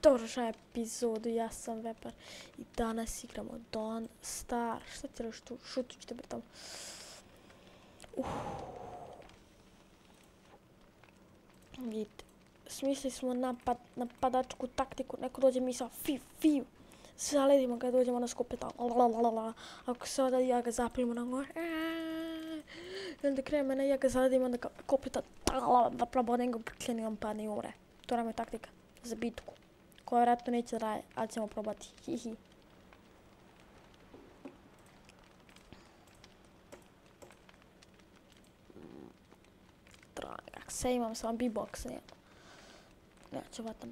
Dovršaj epizodu, ja sam Vepar i danas igramo Don't Starve. Šta ti reći tu? Šutu ćete bre tamo. Vidite, smislili smo napadačku taktiku, neko dođe mi sa fiu. Zaledimo ga, dođemo na skupe tamo. Ako sada ja ga zaprimimo na gore. I onda krene mene, ja ga zaledimo, onda kopita da probodem ga uprkljeni, on padne i umre. To nam je taktika za bitku. Koja vjerojatno neće da raje, ali ćemo probati. Hihi. Dragak, sve imam, samo B-box nemam. Neću vatam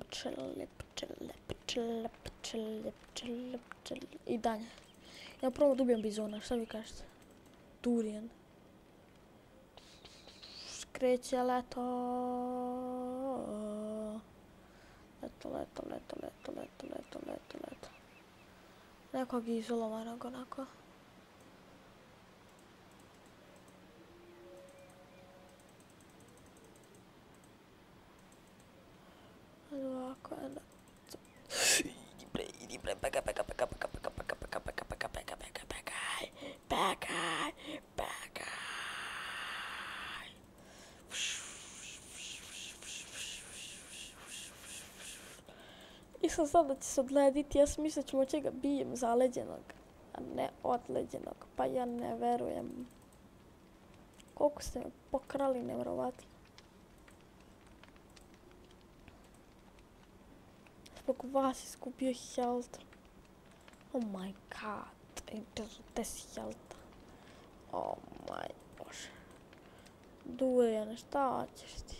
pčele. I dalje. Ja prvo da ubijem bizona, šta vi kažete? Durian. Kreće leto. Leto. Nekog izolovanog onako. Ovako, idi bre, pekaj. Nisam znam da će se odlediti, ja sam mislila ćemo čega bijem zaleđenog, a ne odleđenog, pa ja ne verujem. Koliko ste me pokrali, nevjerovatno. Zbog vas izgubio health. Oh my god, gdje si health? Oh my bože. Durian, šta ćeš ti?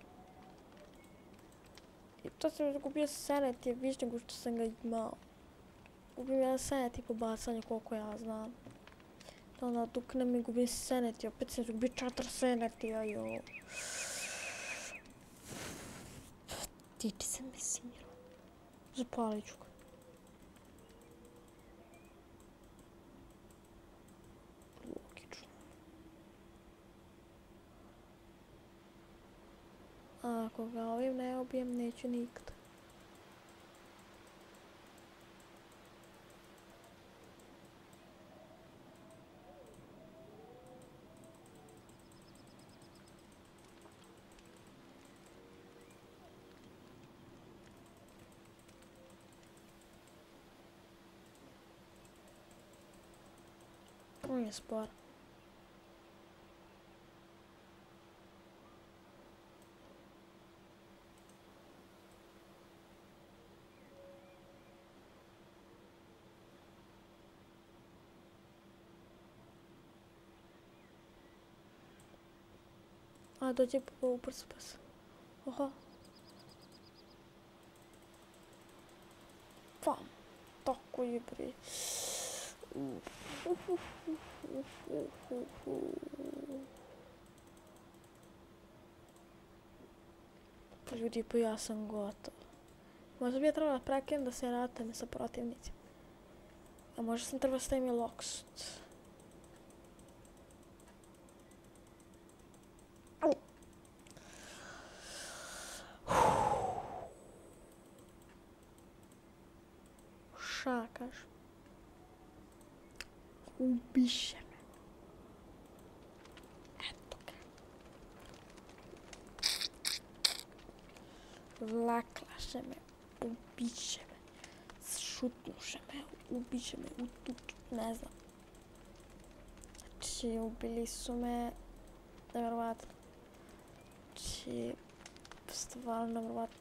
I to sam izgubio sanity više nego što sam ga imao. Gubim jedan sanity po bacanju koliko ja znam. Da onda duknem i gubim sanity, opet sam izgubio 4 sanity, ajo. Tiči se mi siro. Zapalit ću ga. Logično. Ako ga ovim ne ubijem, neću nikad. On je spor. A, dođe po ubrzo pas. Oha. Pam. Tako je bre. Ljudi, pa ja sam gotov. Možda bi ja trebala prekinem da se ratujem sa protivnicima. A možda sam trebala staviti lockst. Šakaš. Ubiše me. Eto ga. Vlaklaše me. Ubiše me. Šutnuše me. Ubiše me. Ne znam. Znači, ubili su me. Nevjerovatno. Znači, stvarno nevjerovatno.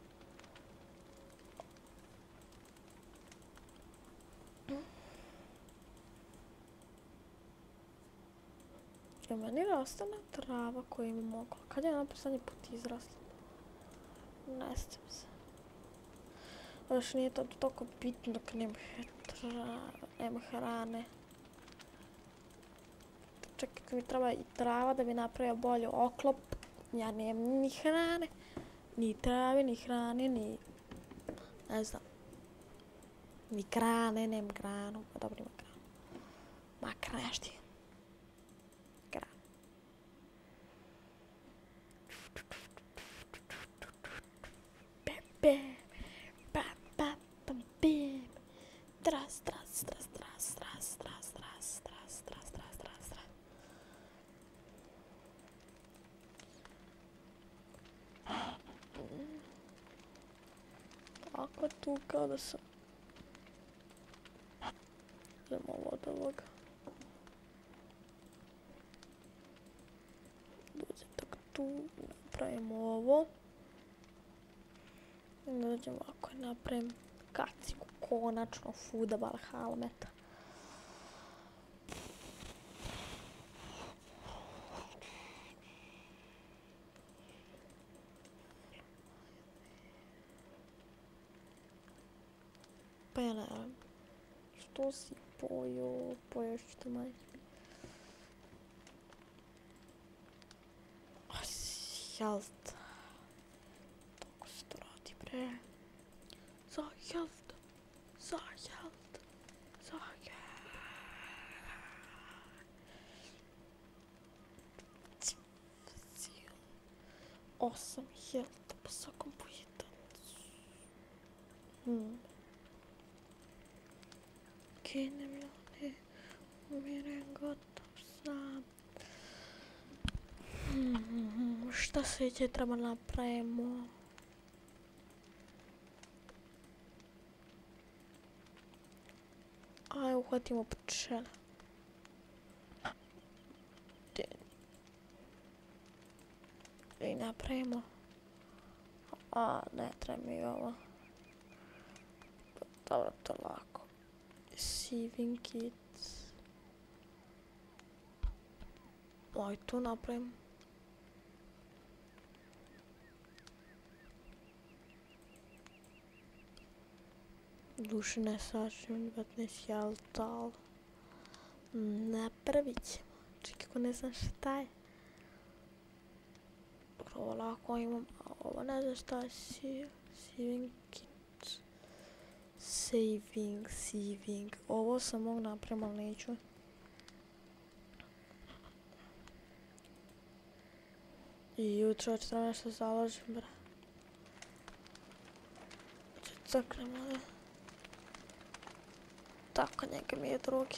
Jel meni raste ona trava koju imam okolo? Kad je ona poslednji put izrasla? Ne sjećam se. Još nije to toliko bitno dok nema hrane. Čekaj, kad mi treba i trava da bi napravio bolji oklop. Ja nemam ni hrane, ni trave, ni hrane, ni... Ne znam. Ni grane, nemam granu. Pa dobro ima granu. Ma krašti. Stras. Ako tu kao da sam... Idemo ovo od ovoga. Dođem tako tu, napravimo ovo. I dođem ovako i napravim kaciku konačno Fooda Valhalmeta. Pa ja ne znam. Što si pojeo? Poješ što manje. Health. Tako se to radi, bre. Za health. Za health. Za health. Osam health po svakom pojedancu. Kinem ja ne. Umiren, gotov sam. Šta sljedeće treba napravimo? Aj, uhvatimo pčele. I napravimo. Ne treba mi ovo. Dobro, to lako. Sieving kits. Aj, tu napravimo. Dušine sačim 15 jelta, ali napravit ćemo. Čekaj, ako ne znam šta je. Dobro, ovo lako imam, a ovo ne znam šta je. Saving kit. Saving. Ovo sam mogu napraviti, ali neću. I jutro ću treba nešto založim, bre. Caknemo, da. Tako, njega mi je drugi.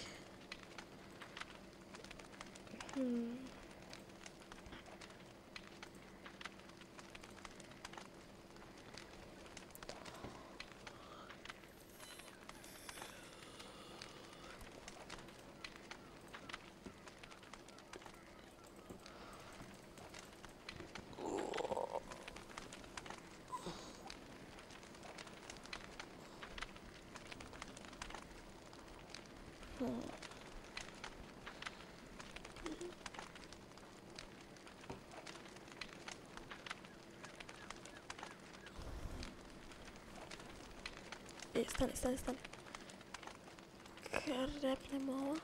Stani. Krepnemo ovo.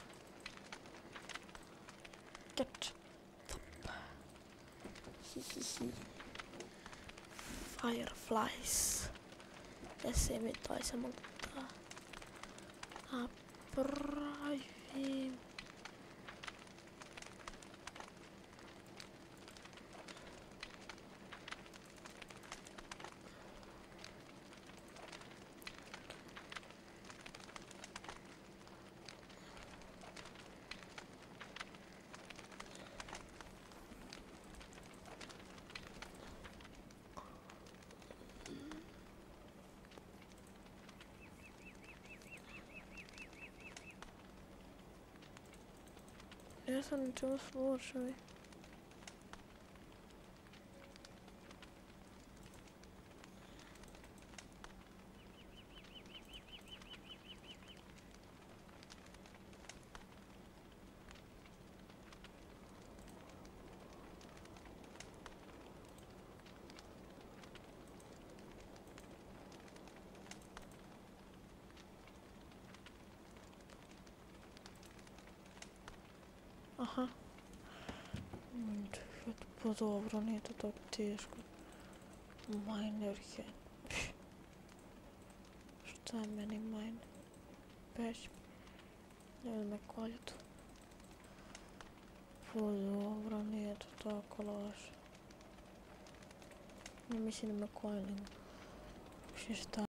Catch. Fireflies. Ja se mi to samo da napravim. Ja sam ničemu slušao. Aha. Pa dobro, nije to tako teško. Minerhead. Šta je meni miner? Peć. Ne znam me koljeti. Pa dobro, nije to tako loše. Ne mislim da me koljim. Šta?